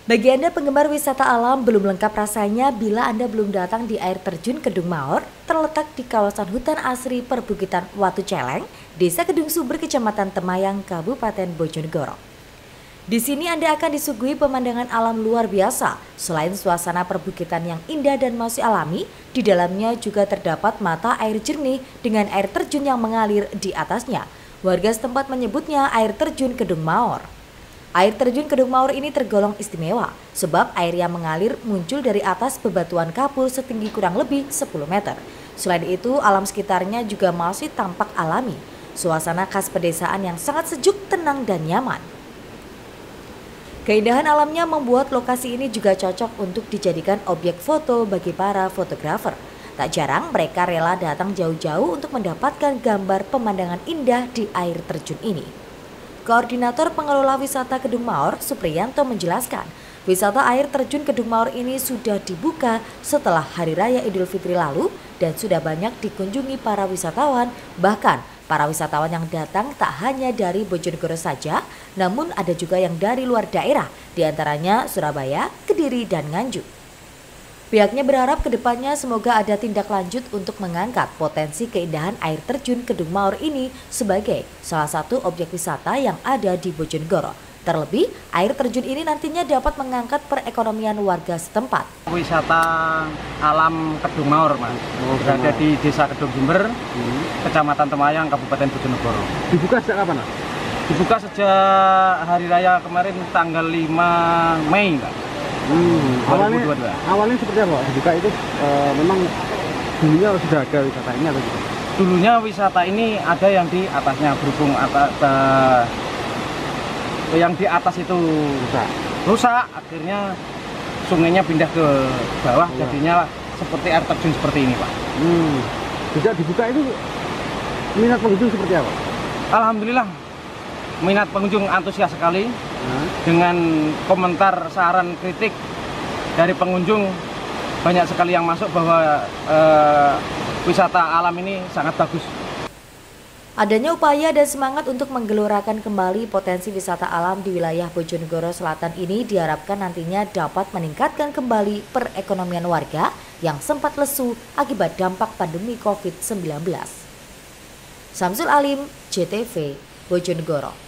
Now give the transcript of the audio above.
Bagi Anda penggemar wisata alam, belum lengkap rasanya bila Anda belum datang di air terjun Kedung Maor, terletak di kawasan hutan asri perbukitan Watu Celeng, Desa Kedung Sumber, Kecamatan Temayang, Kabupaten Bojonegoro. Di sini Anda akan disuguhi pemandangan alam luar biasa. Selain suasana perbukitan yang indah dan masih alami, di dalamnya juga terdapat mata air jernih dengan air terjun yang mengalir di atasnya. Warga setempat menyebutnya air terjun Kedung Maor. Air terjun Kedung Maor ini tergolong istimewa sebab air yang mengalir muncul dari atas bebatuan kapur setinggi kurang lebih 10 meter. Selain itu, alam sekitarnya juga masih tampak alami. Suasana khas pedesaan yang sangat sejuk, tenang, dan nyaman. Keindahan alamnya membuat lokasi ini juga cocok untuk dijadikan objek foto bagi para fotografer. Tak jarang mereka rela datang jauh-jauh untuk mendapatkan gambar pemandangan indah di air terjun ini. Koordinator Pengelola Wisata Kedung Maor, Supriyanto, menjelaskan, wisata air terjun Kedung Maor ini sudah dibuka setelah Hari Raya Idul Fitri lalu dan sudah banyak dikunjungi para wisatawan. Bahkan para wisatawan yang datang tak hanya dari Bojonegoro saja, namun ada juga yang dari luar daerah, diantaranya Surabaya, Kediri, dan Nganjuk. Pihaknya berharap kedepannya semoga ada tindak lanjut untuk mengangkat potensi keindahan air terjun Kedung Maor ini sebagai salah satu objek wisata yang ada di Bojonegoro. Terlebih, air terjun ini nantinya dapat mengangkat perekonomian warga setempat. Wisata alam Kedung Maor, Mas. Berada di Desa Kedung Sumber, Kecamatan Temayang, Kabupaten Bojonegoro. Dibuka sejak kapan, Mas? Dibuka sejak Hari Raya kemarin tanggal 5 Mei, Pak. Awalnya seperti apa? Dibuka itu memang dulunya sudah ada wisata ini atau gitu? Dulunya wisata ini ada yang di atasnya, berhubung yang di atas itu rusak, akhirnya sungainya pindah ke bawah, jadinya seperti air terjun seperti ini, Pak. Sejak dibuka itu minat pengunjung seperti apa? Alhamdulillah, minat pengunjung antusias sekali. Dengan komentar, saran, kritik dari pengunjung, banyak sekali yang masuk bahwa wisata alam ini sangat bagus. Adanya upaya dan semangat untuk menggelorakan kembali potensi wisata alam di wilayah Bojonegoro Selatan ini diharapkan nantinya dapat meningkatkan kembali perekonomian warga yang sempat lesu akibat dampak pandemi COVID-19. Samsul Alim, JTV, Bojonegoro.